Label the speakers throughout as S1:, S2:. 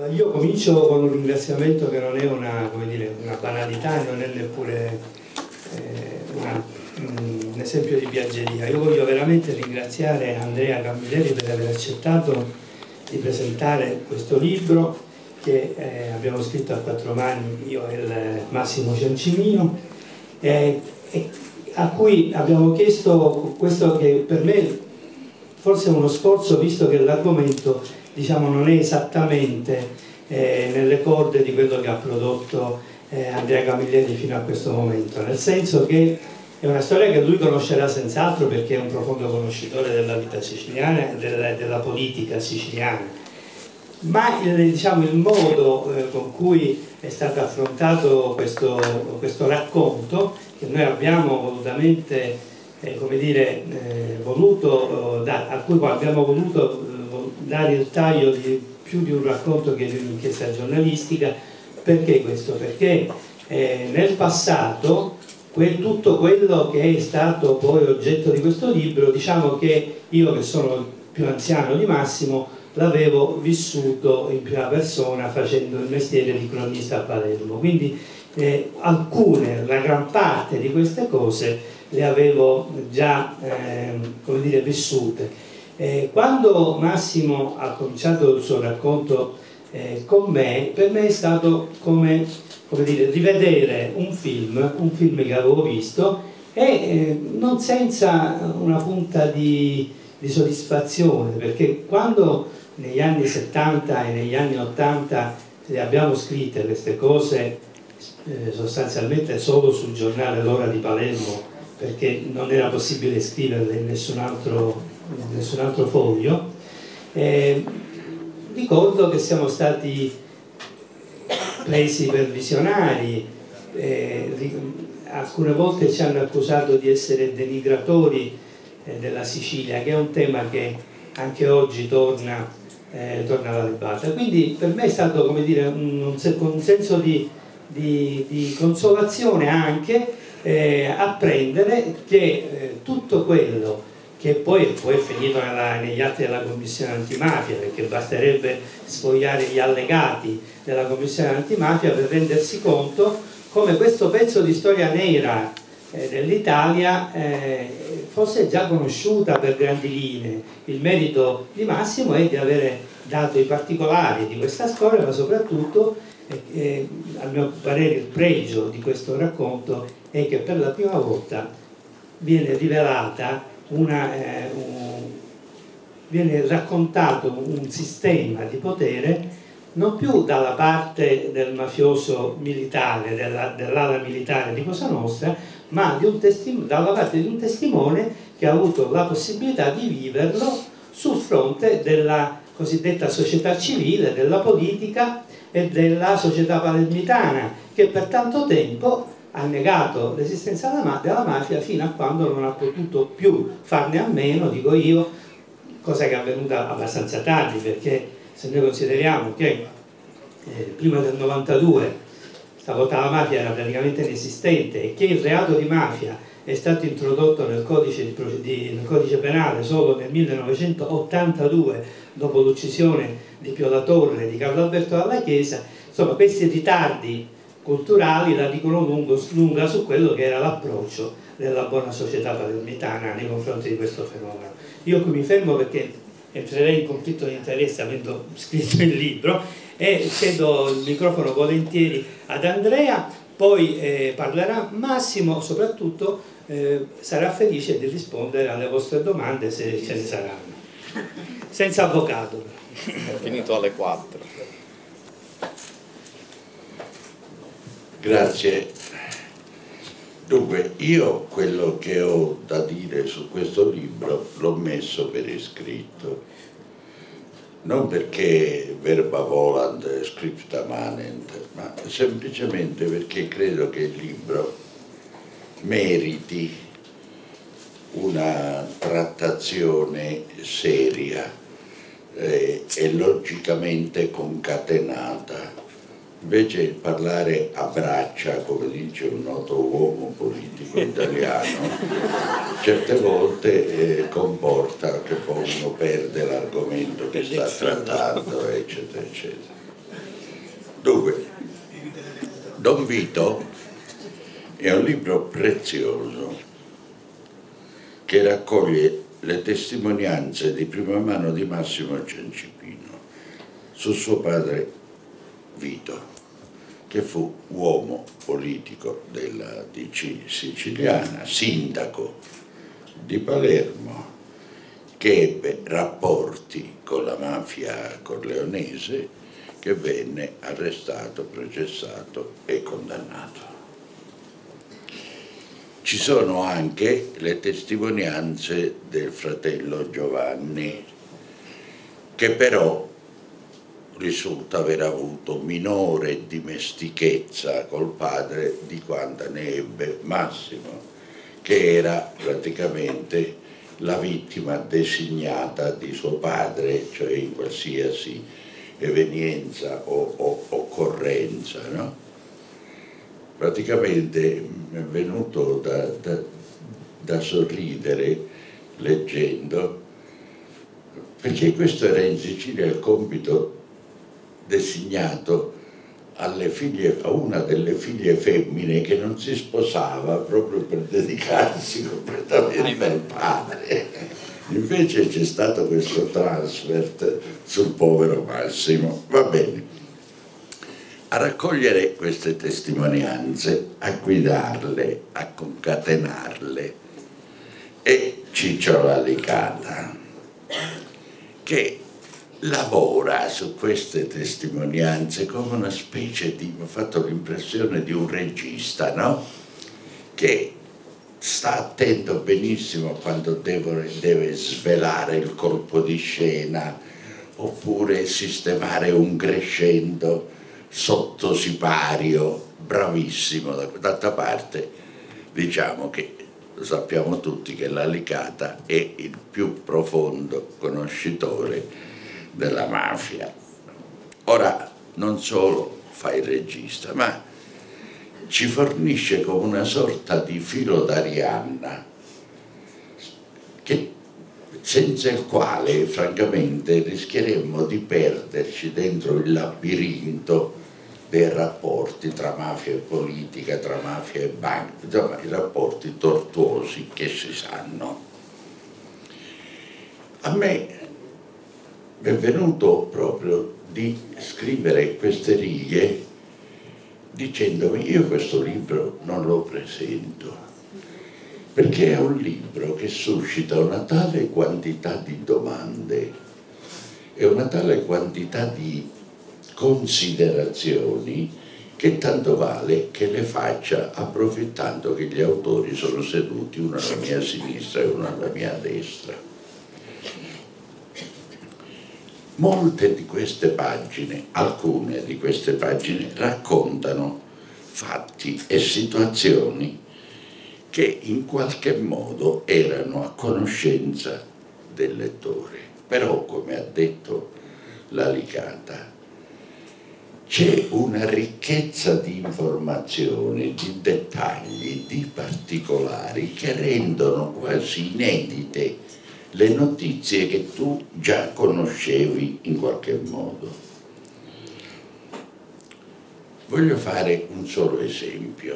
S1: Io comincio con un ringraziamento che non è una, come dire, una banalità e non è neppure un esempio di piaggeria. Io voglio veramente ringraziare Andrea Camilleri per aver accettato di presentare questo libro che abbiamo scritto a quattro mani, io e il Massimo Ciancimino, a cui abbiamo chiesto questo che per me forse è uno sforzo, visto che l'argomento, diciamo, non è esattamente nelle corde di quello che ha prodotto Andrea Camilleri fino a questo momento, nel senso che è una storia che lui conoscerà senz'altro perché è un profondo conoscitore della vita siciliana e della politica siciliana, ma diciamo, il modo con cui è stato affrontato questo racconto, che noi abbiamo volutamente come dire, a cui abbiamo voluto dare il taglio di più di un racconto che di un'inchiesta giornalistica. Perché questo? Perché nel passato tutto quello che è stato poi oggetto di questo libro, diciamo che io, che sono il più anziano di Massimo, l'avevo vissuto in prima persona facendo il mestiere di cronista a Palermo, quindi la gran parte di queste cose le avevo già come dire, vissute. Quando Massimo ha cominciato il suo racconto con me, per me è stato come dire, rivedere un film che avevo visto e non senza una punta di soddisfazione, perché quando negli anni 70 e negli anni 80 le abbiamo scritte queste cose sostanzialmente solo sul giornale L'Ora di Palermo, perché non era possibile scriverle in nessun altro foglio, ricordo che siamo stati presi per visionari, alcune volte ci hanno accusato di essere denigratori della Sicilia, che è un tema che anche oggi torna alla ribalta. Quindi per me è stato, come dire, un senso di consolazione anche apprendere che tutto quello che poi è finito negli atti della Commissione Antimafia, perché basterebbe sfogliare gli allegati della Commissione Antimafia per rendersi conto come questo pezzo di storia nera dell'Italia fosse già conosciuta per grandi linee. Il merito di Massimo è di avere dato i particolari di questa storia, ma soprattutto a mio parere il pregio di questo racconto è che per la prima volta viene rivelata viene raccontato un sistema di potere non più dalla parte del mafioso militare, dell'ala militare di Cosa Nostra, ma dalla parte di un testimone che ha avuto la possibilità di viverlo sul fronte della cosiddetta società civile, della politica e della società palermitana, che per tanto tempo ha negato l'esistenza della mafia fino a quando non ha potuto più farne a meno, dico io, cosa che è avvenuta abbastanza tardi, perché se noi consideriamo che prima del 92 stavolta la mafia era praticamente inesistente e che il reato di mafia è stato introdotto nel codice penale solo nel 1982, dopo l'uccisione di Pio La Torre e di Carlo Alberto Dalla Chiesa, insomma questi ritardi culturali la dicono lunga su quello che era l'approccio della buona società palermitana nei confronti di questo fenomeno. Io qui mi fermo perché entrerei in conflitto di interesse avendo scritto il libro e cedo il microfono volentieri ad Andrea, poi parlerà Massimo, soprattutto sarà felice di rispondere alle vostre domande se ce ne saranno, senza avvocato.
S2: Ho finito alle 4.
S3: Grazie. Dunque, io quello che ho da dire su questo libro l'ho messo per iscritto, non perché verba volant scripta manent, ma semplicemente perché credo che il libro meriti una trattazione seria e logicamente concatenata. Invece il parlare a braccia, come dice un noto uomo politico italiano, certe volte comporta che poi uno perde l'argomento che sta trattando, eccetera, eccetera. Don Vito è un libro prezioso che raccoglie le testimonianze di prima mano di Massimo Giancipino su suo padre Vito, che fu uomo politico della DC siciliana, sindaco di Palermo, che ebbe rapporti con la mafia corleonese, che venne arrestato, processato e condannato. Ci sono anche le testimonianze del fratello Giovanni, che però risulta aver avuto minore dimestichezza col padre di quanta ne ebbe Massimo, che era praticamente la vittima designata di suo padre, cioè in qualsiasi evenienza o occorrenza, no? Praticamente mi è venuto da sorridere leggendo, perché questo era in Sicilia il compito designato alle figlie, a una delle figlie femmine che non si sposava proprio per dedicarsi completamente al padre. Invece c'è stato questo transfert sul povero Massimo. Va bene. A raccogliere queste testimonianze, a guidarle, a concatenarle, è Ciccio La Licata, che lavora su queste testimonianze come una specie di, mi ha fatto l'impressione di un regista, no? Che sta attento benissimo quando deve svelare il colpo di scena oppure sistemare un crescendo sotto sipario, bravissimo. D'altra parte diciamo che lo sappiamo tutti che La Licata è il più profondo conoscitore della mafia. Ora non solo fa il regista, ma ci fornisce come una sorta di filo d'Arianna, senza il quale francamente rischieremmo di perderci dentro il labirinto dei rapporti tra mafia e politica, tra mafia e banca, insomma i rapporti tortuosi che si sanno. A me mi è venuto proprio di scrivere queste righe dicendomi: io questo libro non lo presento, perché è un libro che suscita una tale quantità di domande e una tale quantità di considerazioni che tanto vale che le faccia approfittando che gli autori sono seduti uno alla mia sinistra e uno alla mia destra. Molte di queste pagine, alcune di queste pagine raccontano fatti e situazioni che in qualche modo erano a conoscenza del lettore. Però, come ha detto La Licata, c'è una ricchezza di informazioni, di dettagli, di particolari che rendono quasi inedite le notizie che tu già conoscevi in qualche modo. Voglio fare un solo esempio.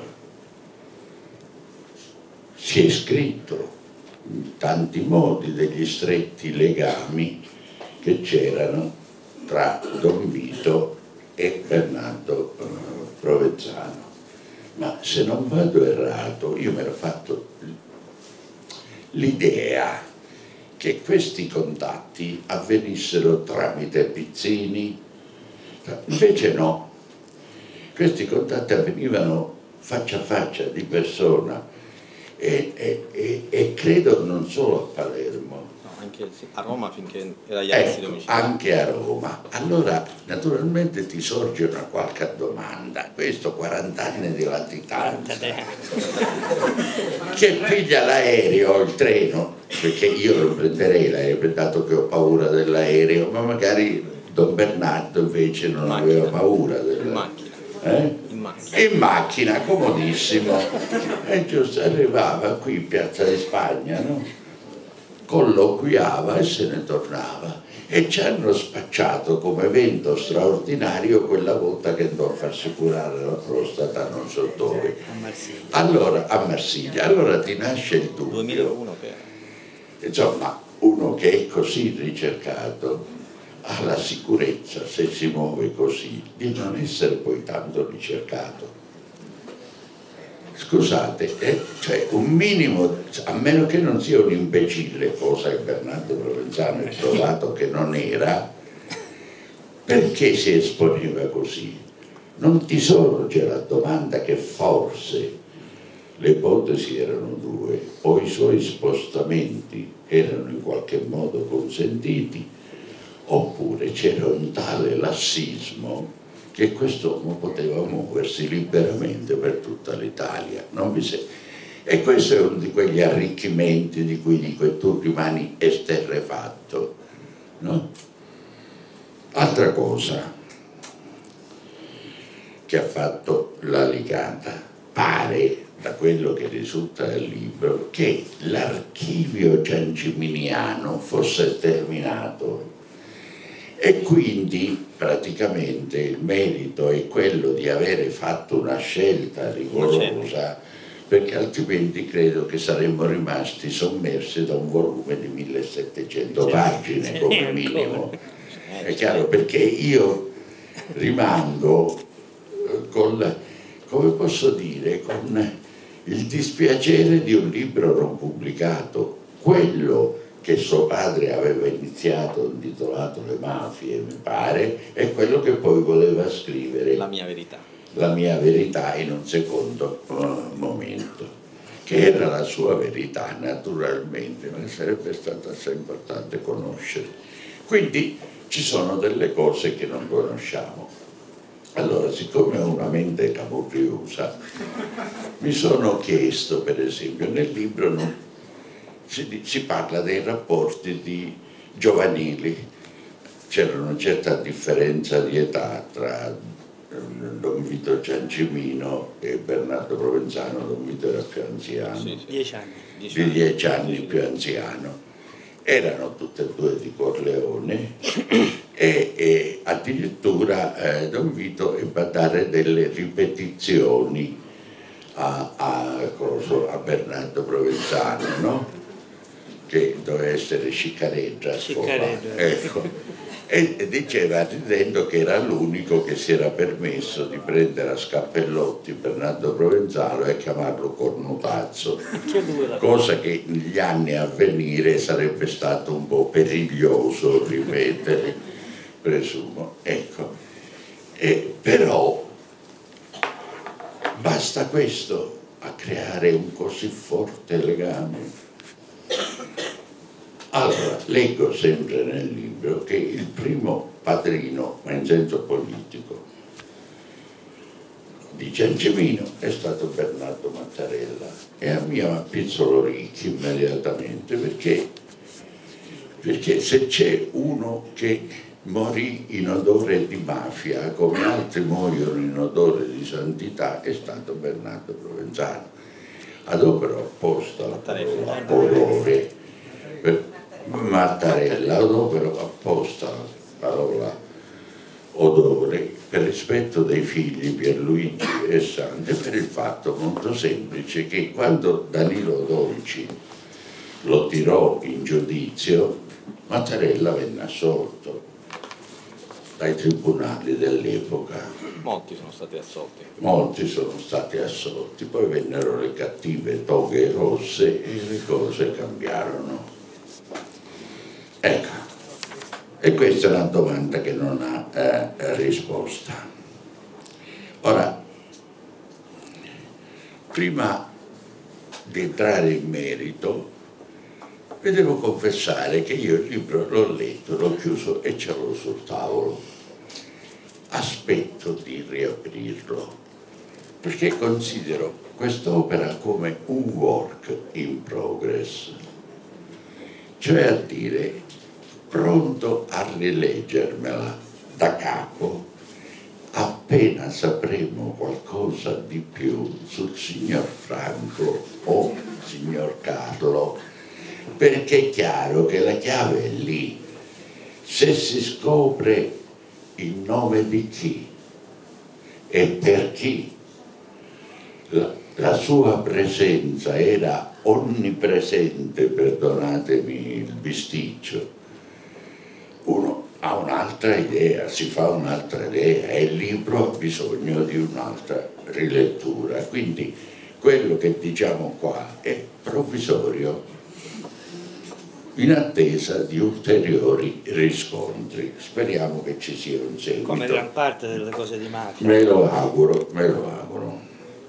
S3: Si è scritto in tanti modi degli stretti legami che c'erano tra Don Vito e Bernardo Provenzano, ma se non vado errato io mi ero fatto l'idea che questi contatti avvenissero tramite Pizzini, invece no, questi contatti avvenivano faccia a faccia, di persona, e credo non solo a Palermo.
S2: Anche a Roma finché era agli arresti domiciliari.
S3: Anche a Roma. Allora naturalmente ti sorge una qualche domanda. Questo 40 anni di latitanza che piglia l'aereo o il treno, perché io lo prenderei l'aereo, dato che ho paura dell'aereo, ma magari Don Bernardo invece non aveva paura dell'aereo. In macchina, comodissimo, e giusto arrivava qui in Piazza di Spagna, no? Colloquiava e se ne tornava. e ci hanno spacciato come evento straordinario quella volta che andò a farsi curare la prostata non so dove. Allora, a Marsiglia. Allora ti nasce il dubbio.
S2: 2001
S3: insomma, uno che è così ricercato ha la sicurezza, se si muove così, di non essere poi tanto ricercato. Scusate, cioè un minimo, a meno che non sia un imbecille, cosa che Bernardo Provenzano è trovato che non era, perché si esponeva così? Non ti sorge la domanda che forse le ipotesi erano due, o i suoi spostamenti erano in qualche modo consentiti, oppure c'era un tale lassismo che quest'uomo poteva muoversi liberamente per tutta l'Italia. E questo è uno di quegli arricchimenti di cui dico e tu rimani esterrefatto, no? Altra cosa che ha fatto la Licata, pare, da quello che risulta dal libro, che l'archivio gianciminiano fosse terminato e quindi praticamente il merito è quello di avere fatto una scelta rigorosa, perché altrimenti credo che saremmo rimasti sommersi da un volume di 1700 pagine come minimo. È chiaro, perché io rimango con, come posso dire, con il dispiacere di un libro non pubblicato, quello che suo padre aveva iniziato, intitolato Le mafie, mi pare, è quello che poi voleva scrivere.
S2: La mia verità.
S3: La mia verità in un secondo momento, che era la sua verità naturalmente, ma che sarebbe stato assai importante conoscere. Quindi ci sono delle cose che non conosciamo. Allora, siccome ho una mente camurriosa, mi sono chiesto, per esempio, nel libro si parla dei rapporti giovanili, c'era una certa differenza di età tra Don Vito Giancimino e Bernardo Provenzano. Don Vito era più anziano,
S2: sì.
S1: 10 anni.
S3: Di 10 anni più anziano. Erano tutte e due di Corleone e addirittura Don Vito ebbe a dare delle ripetizioni a Bernardo Provenzano, no? Che doveva essere Ciccareggia, ecco. E diceva, ridendo, che era l'unico che si era permesso di prendere a scappellotti Bernardo Provenzano e chiamarlo cornutazzo, cosa che negli anni a venire sarebbe stato un po' periglioso ripetere, presumo. Ecco. Però basta questo a creare un così forte legame. Allora, leggo sempre nel libro che il primo padrino, ma in senso politico, di Giancimino è stato Bernardo Mattarella, e a me appizzò l'orecchio immediatamente, perché se c'è uno che morì in odore di mafia come altri muoiono in odore di santità è stato Bernardo Provenzano. Adopero apposta la parola odore, Mattarella, adopero apposta la parola odore per rispetto dei figli Pierluigi e Sandro, e per il fatto molto semplice che quando Danilo Dolci lo tirò in giudizio, Mattarella venne assolto dai tribunali dell'epoca.
S2: Molti sono stati assolti.
S3: Molti sono stati assolti, poi vennero le cattive toghe rosse e le cose cambiarono. Ecco, e questa è una domanda che non ha risposta. Ora, prima di entrare in merito, vi devo confessare che io il libro l'ho letto, l'ho chiuso e ce l'ho sul tavolo. Aspetto di riaprirlo, perché considero quest'opera come un work in progress, cioè a dire, pronto a rileggermela da capo appena sapremo qualcosa di più sul signor Franco o signor Carlo, perché è chiaro che la chiave è lì. se si scopre in nome di chi e per chi la sua presenza era onnipresente, perdonatemi il bisticcio, uno ha un'altra idea, si fa un'altra idea e il libro ha bisogno di un'altra rilettura. Quindi quello che diciamo qua è provvisorio in attesa di ulteriori riscontri. Speriamo che ci sia un seguito.
S4: Come gran parte delle cose di mafia.
S3: Me lo auguro, me lo auguro.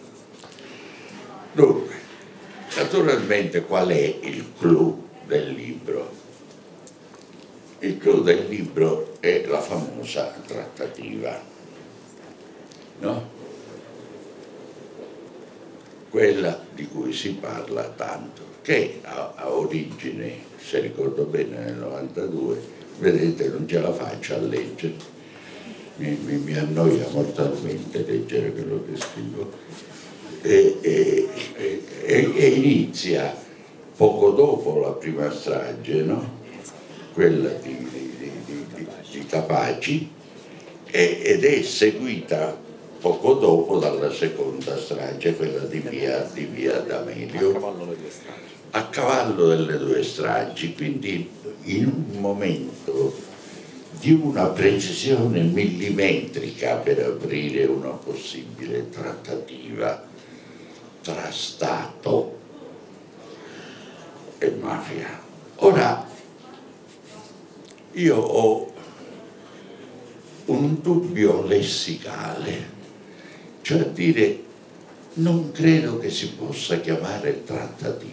S3: Dunque, naturalmente qual è il clou del libro? Il clou del libro è la famosa trattativa, no? Quella di cui si parla tanto, che ha origine, se ricordo bene, nel 92, vedete non ce la faccio a leggere, mi annoia mortalmente leggere quello che scrivo, e inizia poco dopo la prima strage, no? Quella di Capaci, ed è seguita poco dopo dalla seconda strage, quella di via D'Amelio, a cavallo delle due stragi, quindi in un momento di una precisione millimetrica per aprire una possibile trattativa tra Stato e mafia. Ora, io ho un dubbio lessicale, cioè a dire, non credo che si possa chiamare trattativa.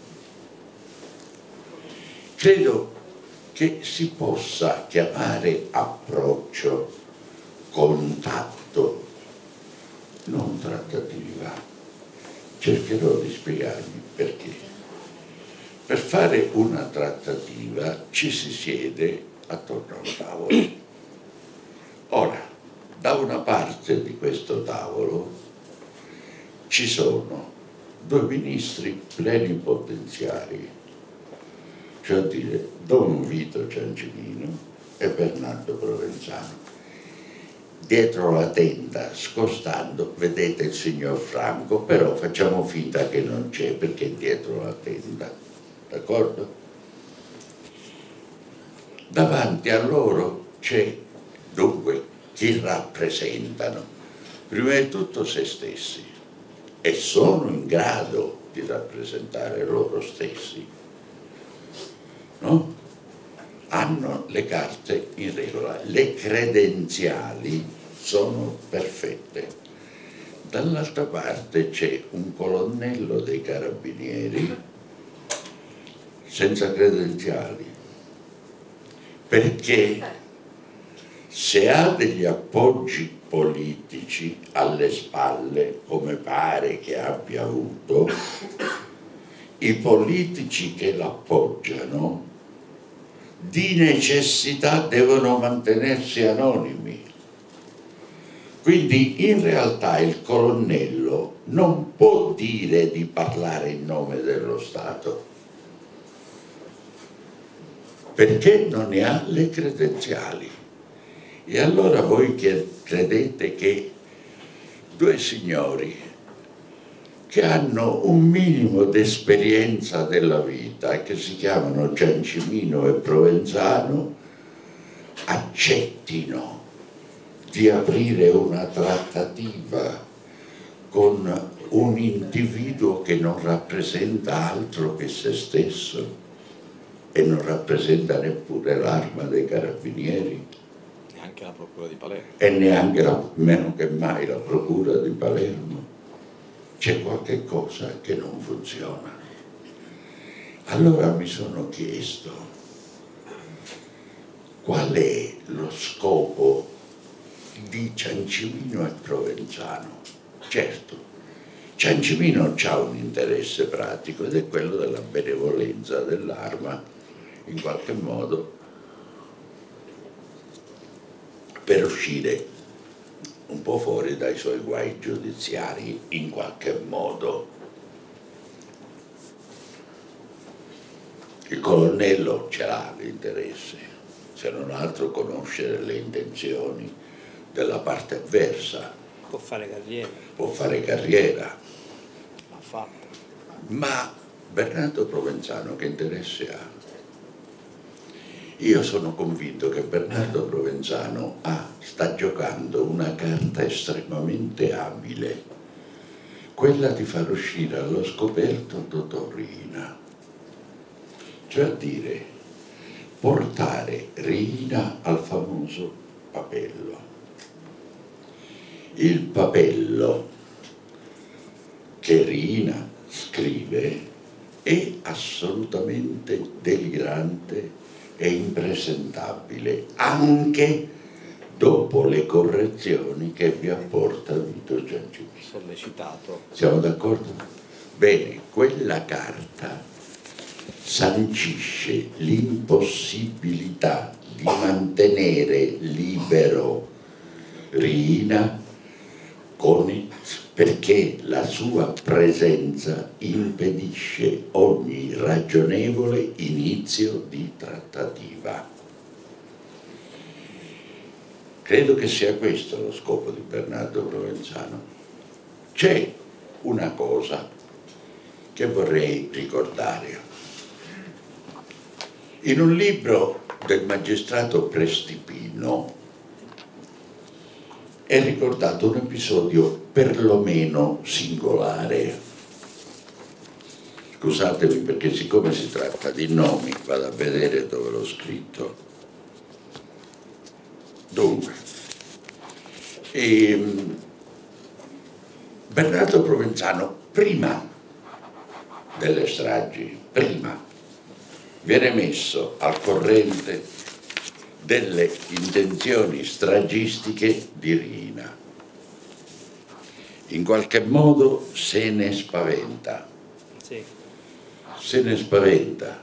S3: Credo che si possa chiamare approccio, contatto, non trattativa. Cercherò di spiegarmi perché. Per fare una trattativa ci si siede attorno a un tavolo. Ora, da una parte di questo tavolo ci sono due ministri plenipotenziari, cioè a dire Don Vito Ciancimino e Bernardo Provenzano. Dietro la tenda, scostando, vedete il signor Franco, però facciamo finta che non c'è perché è dietro la tenda, d'accordo? Davanti a loro c'è dunque chi rappresentano? Prima di tutto se stessi, e sono in grado di rappresentare loro stessi, no? Hanno le carte in regola, le credenziali sono perfette. Dall'altra parte c'è un colonnello dei carabinieri senza credenziali, perché se ha degli appoggi politici alle spalle, come pare che abbia avuto, i politici che l'appoggiano di necessità devono mantenersi anonimi. Quindi in realtà il colonnello non può dire di parlare in nome dello Stato, perché non ne ha le credenziali. E allora voi credete che due signori che hanno un minimo di esperienza della vita e che si chiamano Ciancimino e Provenzano accettino di aprire una trattativa con un individuo che non rappresenta altro che se stesso e non rappresenta neppure l'Arma dei Carabinieri?
S2: Neanche la Procura di Palermo.
S3: E neanche meno che mai la Procura di Palermo. C'è qualche cosa che non funziona. Allora mi sono chiesto qual è lo scopo di Ciancimino e Provenzano. Certo, Ciancimino ha un interesse pratico ed è quello della benevolenza dell'Arma, in qualche modo, per uscire un po' fuori dai suoi guai giudiziari, in qualche modo. Il colonnello ce l'ha l'interesse, se non altro conoscere le intenzioni della parte avversa.
S4: Può fare carriera.
S3: Può fare carriera.
S4: L'ha fatta.
S3: Ma Bernardo Provenzano che interesse ha? Io sono convinto che Bernardo Provenzano sta giocando una carta estremamente abile, quella di far uscire allo scoperto dottor Riina, cioè a dire portare Riina al famoso papello. Il papello che Riina scrive è assolutamente delirante e impresentabile, anche dopo le correzioni che vi apporta Vito Giangimino.
S2: Sollecitato.
S3: Siamo d'accordo? Bene, quella carta sancisce l'impossibilità di mantenere libero Riina perché la sua presenza impedisce ogni ragionevole inizio di trattativa. Credo che sia questo lo scopo di Bernardo Provenzano. C'è una cosa che vorrei ricordare. In un libro del magistrato Prestipino è ricordato un episodio perlomeno singolare. Scusatemi perché siccome si tratta di nomi, vado a vedere dove l'ho scritto. Dunque, Bernardo Provenzano, prima delle stragi, viene messo al corrente delle intenzioni stragistiche di Riina. In qualche modo se ne spaventa.
S4: Sì.
S3: Se ne spaventa.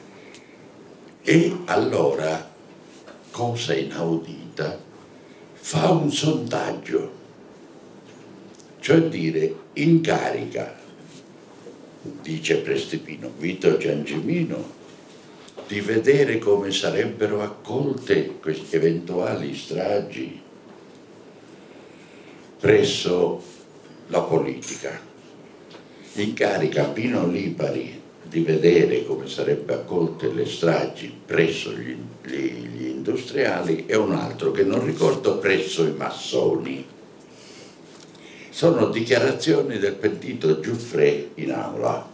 S3: E allora, cosa inaudita, fa un sondaggio, cioè dire incarica, dice Prestipino, Vito Giangimino, di vedere come sarebbero accolte queste eventuali stragi presso la politica. Incarica Pino Lipari di vedere come sarebbero accolte le stragi presso gli industriali e un altro che non ricordo presso i massoni. Sono dichiarazioni del pentito Giuffre in aula.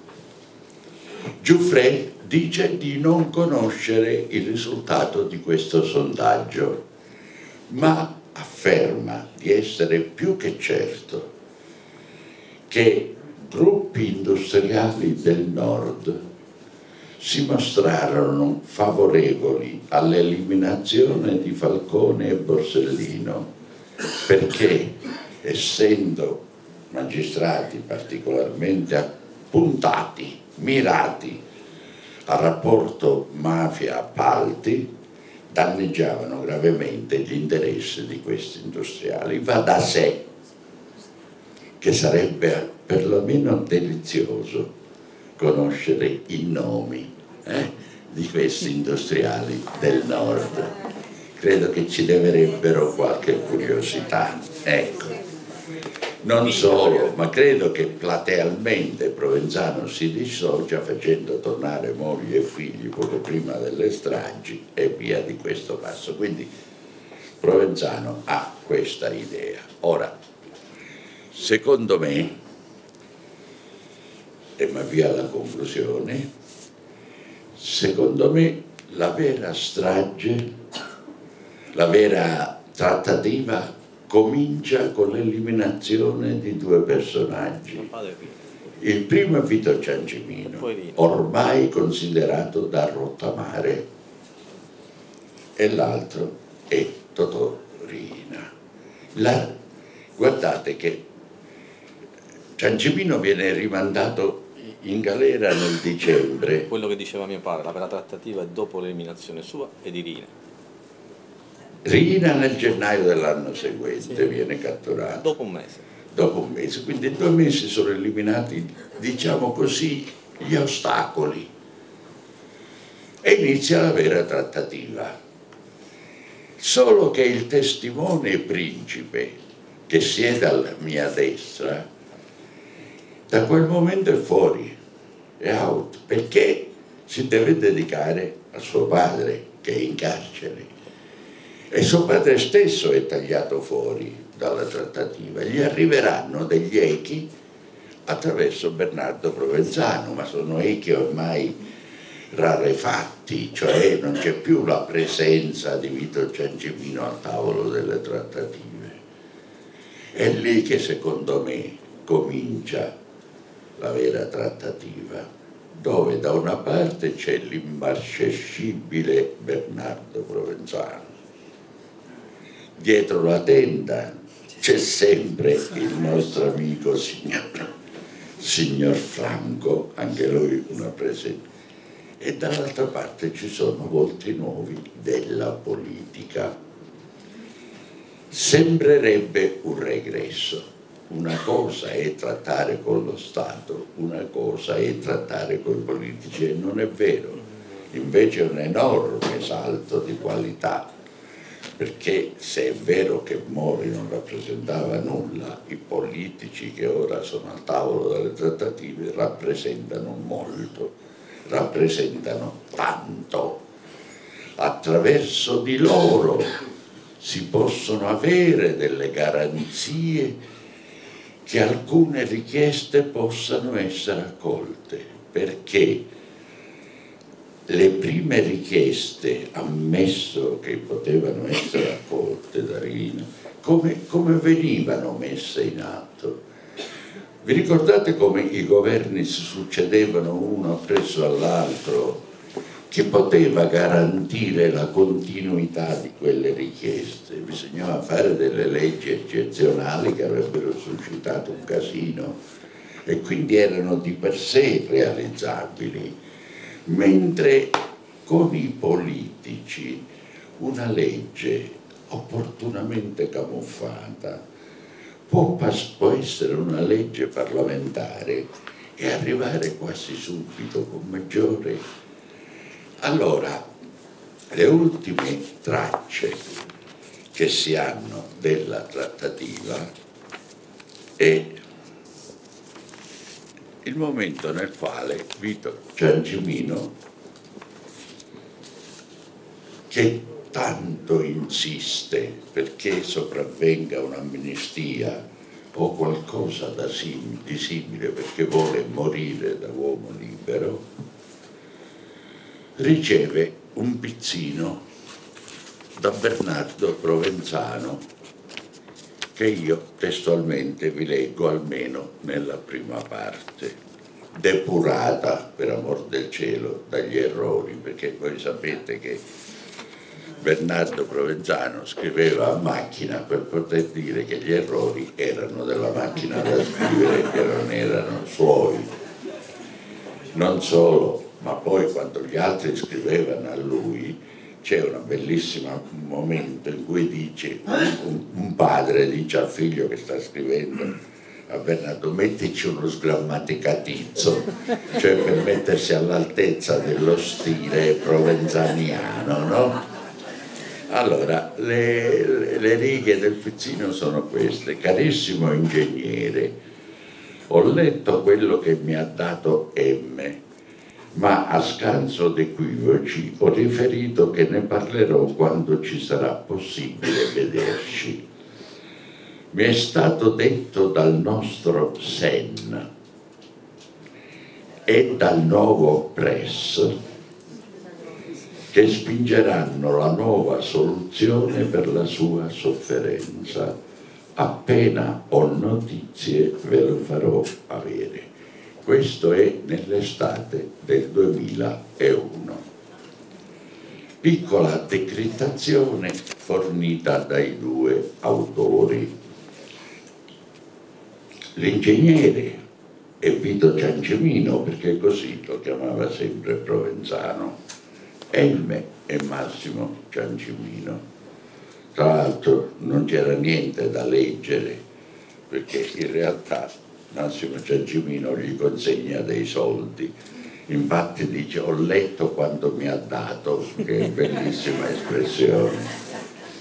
S3: Giuffre dice di non conoscere il risultato di questo sondaggio, ma afferma di essere più che certo che gruppi industriali del nord si mostrarono favorevoli all'eliminazione di Falcone e Borsellino perché, essendo magistrati particolarmente appuntati, mirati al rapporto mafia-appalti, danneggiavano gravemente gli interessi di questi industriali. Va da sé che sarebbe perlomeno delizioso conoscere i nomi di questi industriali del nord. Credo che ci leverebbero qualche curiosità. Ecco. Non solo, ma credo che platealmente Provenzano si dissocia facendo tornare moglie e figli poco prima delle stragi e via di questo passo. Quindi Provenzano ha questa idea. Ora, secondo me, e mi avvio alla conclusione, secondo me la vera strage, la vera trattativa comincia con l'eliminazione di due personaggi. Il primo è Vito Giangimino, ormai considerato da rottamare, e l'altro è Totò Riina. Guardate che Giangimino viene rimandato in galera nel dicembre.
S2: Quello che diceva mio padre, la vera trattativa è dopo l'eliminazione sua e di Riina.
S3: Riina nel gennaio dell'anno seguente viene catturato.
S2: Dopo un mese.
S3: Dopo un mese, quindi in 2 mesi sono eliminati, diciamo così, gli ostacoli. E inizia la vera trattativa. Solo che il testimone principe che siede alla mia destra, da quel momento è fuori, è out, perché si deve dedicare a suo padre che è in carcere. E suo padre stesso è tagliato fuori dalla trattativa. Gli arriveranno degli echi attraverso Bernardo Provenzano, ma sono echi ormai rarefatti, cioè non c'è più la presenza di Vito Ciancimino al tavolo delle trattative. È lì che secondo me comincia la vera trattativa, dove da una parte c'è l'immarcescibile Bernardo Provenzano, dietro la tenda c'è sempre il nostro amico signor Franco, anche lui una presenza, e dall'altra parte ci sono volti nuovi della politica. Sembrerebbe un regresso. Una cosa è trattare con lo Stato, una cosa è trattare con i politici, e non è vero. Invece è un enorme salto di qualità, perché se è vero che Mori non rappresentava nulla, i politici che ora sono al tavolo delle trattative rappresentano molto, rappresentano tanto. Attraverso di loro si possono avere delle garanzie che alcune richieste possano essere accolte, perché le prime richieste, ammesso che potevano essere accolte da Rino, come venivano messe in atto? Vi ricordate come i governi si succedevano uno appresso all'altro? Chi poteva garantire la continuità di quelle richieste? Bisognava fare delle leggi eccezionali che avrebbero suscitato un casino e quindi erano di per sé realizzabili, mentre con i politici una legge opportunamente camuffata può essere una legge parlamentare e arrivare quasi subito con maggiore. Allora, le ultime tracce che si hanno della trattativa è il momento nel quale Vito Ciancimino, che tanto insiste perché sopravvenga un'amnistia o qualcosa di simile, perché vuole morire da uomo libero, riceve un pizzino da Bernardo Provenzano che io testualmente vi leggo almeno nella prima parte, depurata per amor del cielo dagli errori, perché voi sapete che Bernardo Provenzano scriveva a macchina per poter dire che gli errori erano della macchina da scrivere, che non erano suoi. Non solo, ma poi quando gli altri scrivevano a lui c'è un bellissimo momento in cui dice, un padre dice al figlio che sta scrivendo a Bernardo: mettici uno sgrammaticatizzo, cioè per mettersi all'altezza dello stile provenzaniano, no? Allora, le righe del pizzino sono queste: carissimo ingegnere, ho letto quello che mi ha dato M, ma a scanso d'equivoci ho riferito che ne parlerò quando ci sarà possibile vederci. Mi è stato detto dal nostro Sen e dal nuovo Press che spingeranno la nuova soluzione per la sua sofferenza. Appena ho notizie ve lo farò avere. Questo è nell'estate del 2001. Piccola decrittazione fornita dai due autori. L'ingegnere è Vito Ciancimino, perché così lo chiamava sempre Provenzano. M è Massimo Ciancimino. Tra l'altro non c'era niente da leggere, perché in realtà Massimo Ciancimino gli consegna dei soldi. Infatti dice: ho letto quanto mi ha dato, che è bellissima espressione.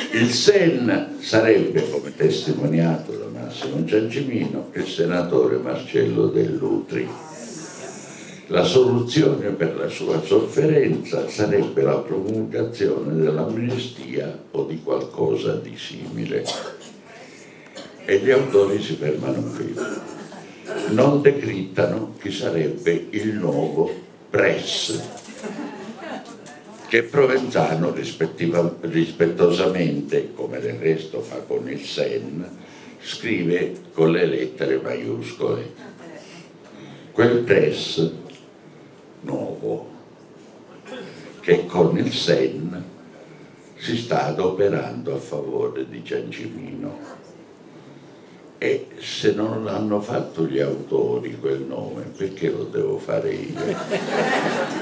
S3: Il Sen sarebbe, come testimoniato da Massimo Giancimino, il senatore Marcello Dell'Utri. La soluzione per la sua sofferenza sarebbe la promulgazione dell'amnistia o di qualcosa di simile. E gli autori si fermano qui. Non decrittano chi sarebbe il nuovo Press, che Provenzano rispettosamente, come del resto fa con il Sen, scrive con le lettere maiuscole. Quel Press nuovo che con il Sen si sta adoperando a favore di Giancimino. E se non l'hanno fatto gli autori quel nome, perché lo devo fare io?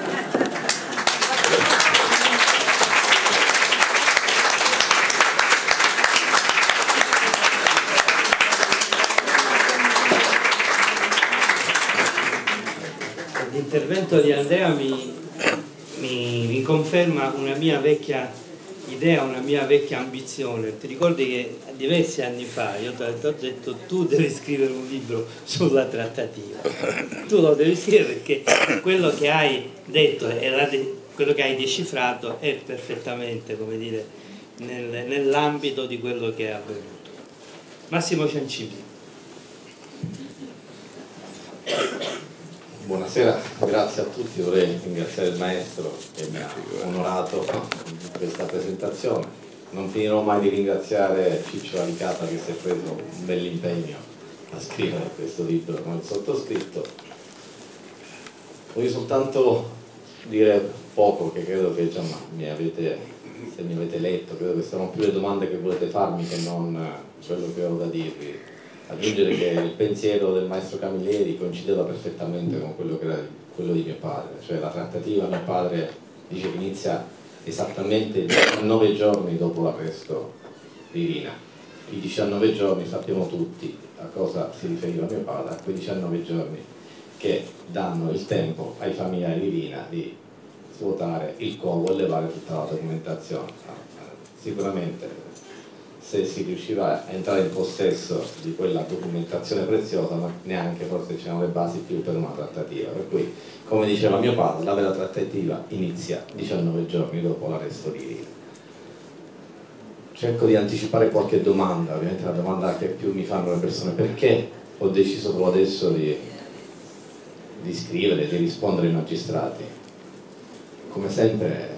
S1: L'intervento di Andrea mi conferma una mia vecchia idea, una mia vecchia ambizione. Ti ricordi che diversi anni fa io ti ho detto: tu devi scrivere un libro sulla trattativa, tu lo devi scrivere perché quello che hai detto e quello che hai decifrato è perfettamente, come dire, nell'ambito di quello che è avvenuto. Massimo Giancimino.
S2: Buonasera, grazie a tutti, vorrei ringraziare il maestro che mi ha onorato di questa presentazione. Non finirò mai di ringraziare Ciccio Alicata che si è preso un bell'impegno a scrivere questo libro con il sottoscritto. Voglio soltanto dire poco, che credo che già se mi avete letto, credo che siano più le domande che volete farmi che non quello che ho da dirvi. Aggiungere che il pensiero del maestro Camilleri coincideva perfettamente con quello che era quello di mio padre, cioè la trattativa. Mio padre dice che inizia esattamente 19 giorni dopo l'arresto di Rina. I 19 giorni sappiamo tutti a cosa si riferiva mio padre, a quei 19 giorni che danno il tempo ai familiari di Rina di svuotare il covo e levare tutta la documentazione. Sicuramente se si riusciva a entrare in possesso di quella documentazione preziosa, ma neanche forse c'erano le basi più per una trattativa. Per cui, come diceva mio padre, la vera trattativa inizia 19 giorni dopo l'arresto di Rina. Cerco di anticipare qualche domanda, ovviamente la domanda che più mi fanno le persone: perché ho deciso proprio adesso di scrivere, di rispondere ai magistrati? Come sempre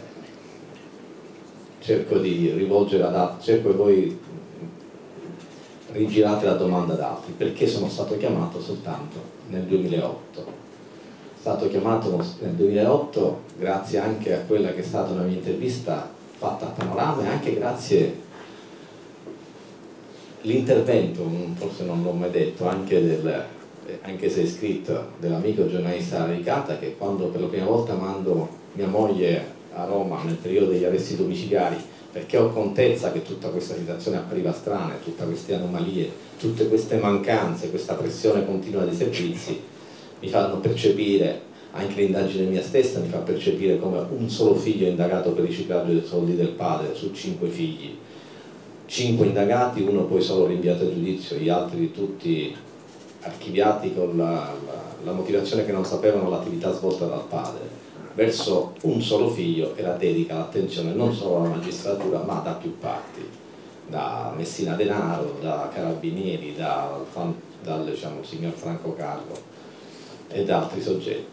S2: cerco di rivolgere ad altri, cerco che voi rigirate la domanda ad altri. Perché sono stato chiamato soltanto nel 2008? Sono stato chiamato nel 2008 grazie anche a quella che è stata una mia intervista fatta a Panorama, e anche grazie all'intervento, forse non l'ho mai detto, anche se è scritto, dell'amico giornalista Alicata, che quando per la prima volta mando mia moglie a Roma nel periodo degli arresti domiciliari, perché ho contezza che tutta questa situazione appariva strana, tutte queste anomalie, tutte queste mancanze, questa pressione continua dei servizi, mi fanno percepire, anche l'indagine mia stessa mi fa percepire come un solo figlio indagato per riciclaggio dei soldi del padre su 5 figli, 5 indagati, uno poi solo rinviato a giudizio, gli altri tutti archiviati con la motivazione che non sapevano l'attività svolta dal padre. Verso un solo figlio era dedica l'attenzione non solo alla magistratura ma da più parti, da Messina Denaro, da Carabinieri, dal signor Franco Carlo e da altri soggetti.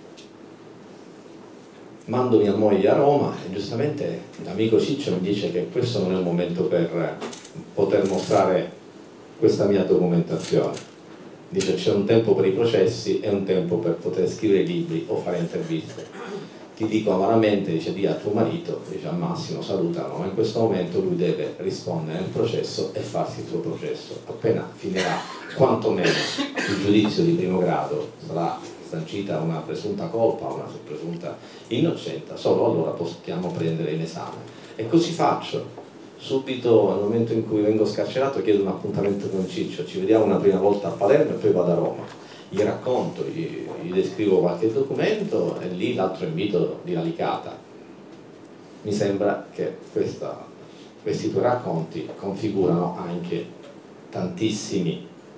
S2: Mando mia moglie a Roma e giustamente l'amico Ciccio mi dice che questo non è il momento per poter mostrare questa mia documentazione. Dice: c'è un tempo per i processi e un tempo per poter scrivere libri o fare interviste. Ti dico amaramente, dice, di a tuo marito, dice, a Massimo salutalo, ma in questo momento lui deve rispondere nel processo e farsi il suo processo. Appena finirà quantomeno il giudizio di primo grado, sarà sancita una presunta colpa o una presunta innocenza, solo allora possiamo prendere in esame. E così faccio. Subito al momento in cui vengo scarcerato chiedo un appuntamento con Ciccio, ci vediamo una prima volta a Palermo e poi vado a Roma, gli racconto, gli descrivo qualche documento e lì l'altro invito di Alicata. Mi sembra che questa questi tuoi racconti configurano anche tantissime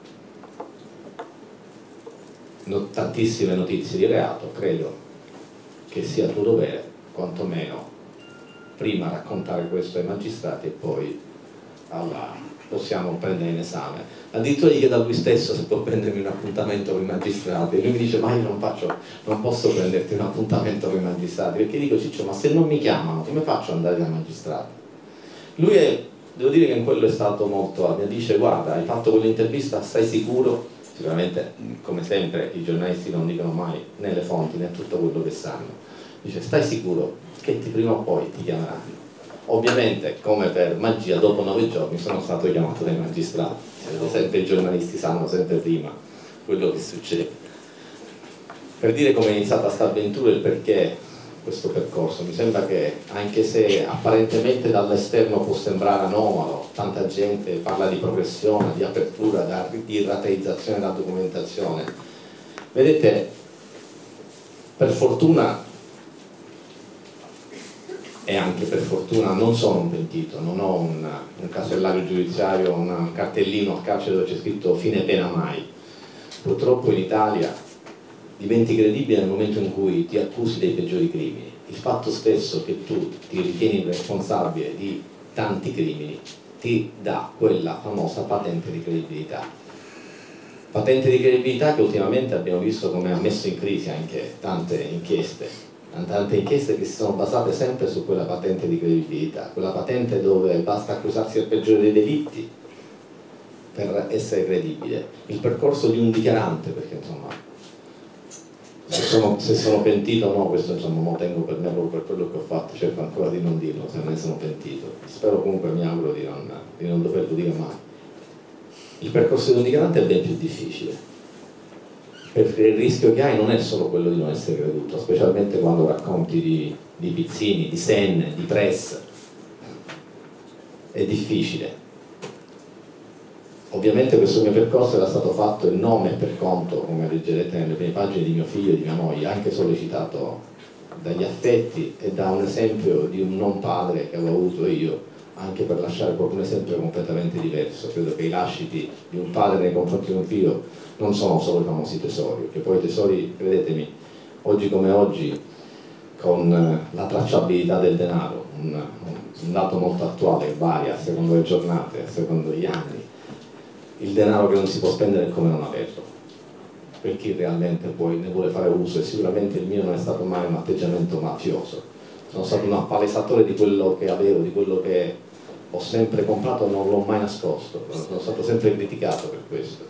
S2: notizie di reato, credo che sia tuo dovere, quantomeno, prima raccontare questo ai magistrati e poi possiamo prendere in esame. Addirittura gli chiedo a lui stesso se può prendermi un appuntamento con i magistrati e lui mi dice: ma io non posso prenderti un appuntamento con i magistrati, perché dico: Ciccio, ma se non mi chiamano come faccio ad andare dai magistrati? Lui devo dire che in quello è stato molto, mi dice: guarda, hai fatto quell'intervista, stai sicuro? Sicuramente, come sempre, i giornalisti non dicono mai né le fonti né tutto quello che sanno. Dice: stai sicuro che prima o poi ti chiameranno? Ovviamente, come per magia, dopo 9 giorni sono stato chiamato dai magistrati. Sempre i giornalisti sanno sempre prima quello che succede. Per dire come è iniziata questa avventura e il perché questo percorso, mi sembra che, anche se apparentemente dall'esterno può sembrare anomalo, tanta gente parla di progressione, di apertura, di rateizzazione della documentazione, vedete, per fortuna e anche per fortuna non sono un pentito, non ho un casellario giudiziario, un cartellino al carcere dove c'è scritto fine pena mai. Purtroppo in Italia diventi credibile nel momento in cui ti accusi dei peggiori crimini. Il fatto stesso che tu ti ritieni responsabile di tanti crimini ti dà quella famosa patente di credibilità. Patente di credibilità che ultimamente abbiamo visto come ha messo in crisi anche tante inchieste che si sono basate sempre su quella patente di credibilità, quella patente dove basta accusarsi del peggiore dei delitti per essere credibile. Il percorso di un dichiarante, perché insomma, se sono pentito o no, questo insomma lo tengo per me, proprio per quello che ho fatto, cerco ancora di non dirlo se non ne sono pentito. Spero comunque, mi auguro di non doverlo dire mai. Il percorso di un dichiarante è ben più difficile, perché il rischio che hai non è solo quello di non essere creduto, specialmente quando racconti di Pizzini, di Senne, di Press. È difficile. Ovviamente questo mio percorso era stato fatto in nome e per conto, come leggerete nelle prime pagine, di mio figlio e di mia moglie, anche sollecitato dagli affetti e da un esempio di un non padre che avevo avuto io, anche per lasciare proprio un esempio completamente diverso. Credo che i lasciti di un padre nei confronti di un figlio non sono solo i famosi tesori, che poi i tesori, credetemi, oggi come oggi, con la tracciabilità del denaro, un dato molto attuale che varia secondo le giornate, secondo gli anni, il denaro che non si può spendere è come non averlo, per chi realmente poi ne vuole fare uso, e sicuramente il mio non è stato mai un atteggiamento mafioso. Sono stato un appalesatore di quello che avevo, di quello che ho sempre comprato, non l'ho mai nascosto, sono stato sempre criticato per questo.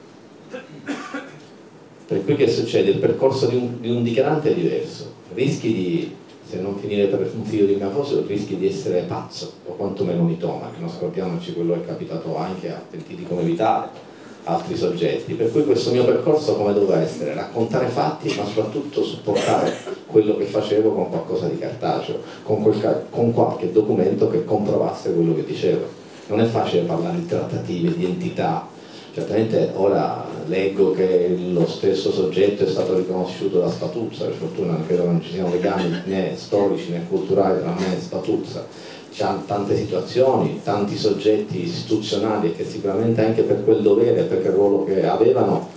S2: Per cui che succede? Il percorso di un dichiarante è diverso, rischi di, se non finire per un figlio di mafioso, rischi di essere pazzo o quantomeno mitomane, non scordiamoci quello che è capitato anche a pentiti come Vitale, altri soggetti. Per cui questo mio percorso come doveva essere? Raccontare fatti, ma soprattutto supportare quello che facevo con qualcosa di cartaceo, con qualche documento che comprovasse quello che dicevo. Non è facile parlare di trattative, di entità. Certamente ora leggo che lo stesso soggetto è stato riconosciuto da Spatuzza, per fortuna credo che non ci siano legami né storici né culturali tra me e Spatuzza. C'è tante situazioni, tanti soggetti istituzionali che sicuramente anche per quel dovere, per quel ruolo che avevano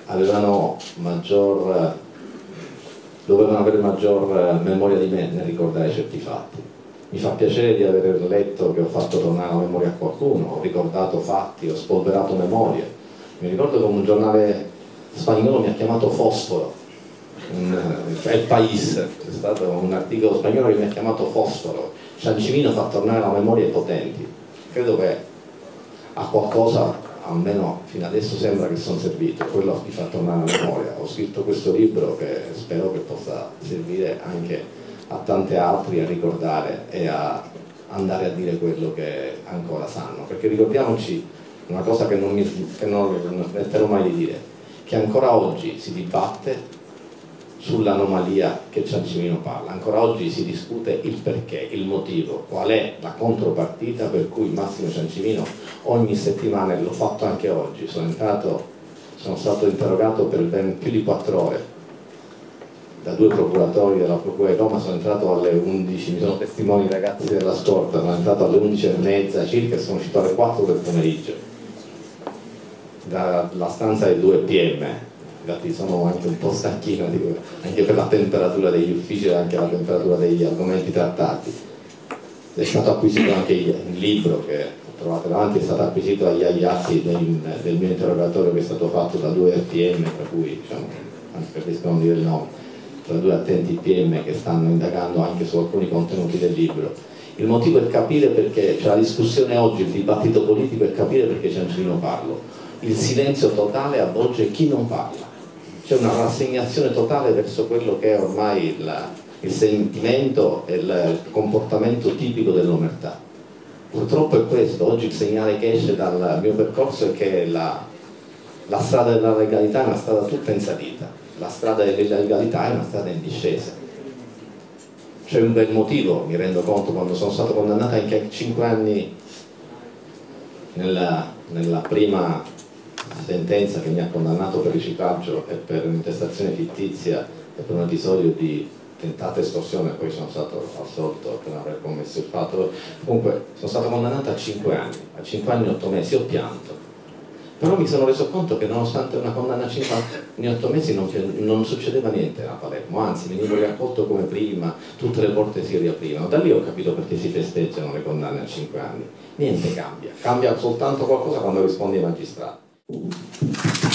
S2: dovevano avere maggior memoria di me nel ricordare certi fatti. Mi fa piacere di aver letto che ho fatto tornare la memoria a qualcuno, ho ricordato fatti, ho spolverato memorie. Mi ricordo che un giornale spagnolo mi ha chiamato Fosforo, El País, c'è stato un articolo spagnolo che mi ha chiamato Fosforo. Ciancimino fa tornare la memoria ai potenti. Credo che a qualcosa, almeno fino adesso sembra che sono servito, quello di far tornare la memoria. Ho scritto questo libro che spero che possa servire anche a tanti altri a ricordare e a andare a dire quello che ancora sanno, perché ricordiamoci una cosa che non smetterò mai di dire, che ancora oggi si dibatte sull'anomalia che Ciancimino parla, ancora oggi si discute il perché, il motivo, qual è la contropartita per cui Massimo Ciancimino ogni settimana, e l'ho fatto anche oggi, sono stato interrogato per ben più di 4 ore da 2 procuratori della Procura di Roma, sono entrato alle 11, mi sono testimoni i ragazzi della scorta, sono entrato alle 11:30 circa e sono uscito alle 4 del pomeriggio dalla stanza dei 2 PM. Infatti sono anche un po' stanchino, anche per la temperatura degli uffici e anche la temperatura degli argomenti trattati. È stato acquisito anche il libro che trovate davanti, è stato acquisito agli atti del mio interrogatorio che è stato fatto da 2 PM, tra cui, diciamo, anzi preferisco non dire il nome, tra 2 attenti PM che stanno indagando anche su alcuni contenuti del libro. Il motivo è capire perché, cioè la discussione oggi, il dibattito politico è capire perché Ciancimino parla. Il silenzio totale avvolge chi non parla. C'è una rassegnazione totale verso quello che è ormai il sentimento e il comportamento tipico dell'omertà. Purtroppo è questo, oggi il segnale che esce dal mio percorso è che la strada della legalità è una strada tutta in salita, la strada della legalità è una strada in discesa. C'è un bel motivo, mi rendo conto, quando sono stato condannato anche a 5 anni nella prima sentenza che mi ha condannato per riciclaggio e per un'intestazione fittizia e per un episodio di tentata estorsione, poi sono stato assolto per aver commesso il fatto. Comunque sono stato condannato a 5 anni, a 5 anni e 8 mesi, ho pianto, però mi sono reso conto che nonostante una condanna a 5 anni e 8 mesi non succedeva niente a Palermo, anzi venivo riaccolto come prima, tutte le porte si riaprivano. Da lì ho capito perché si festeggiano le condanne a 5 anni. Niente cambia, cambia soltanto qualcosa quando rispondi ai magistrati.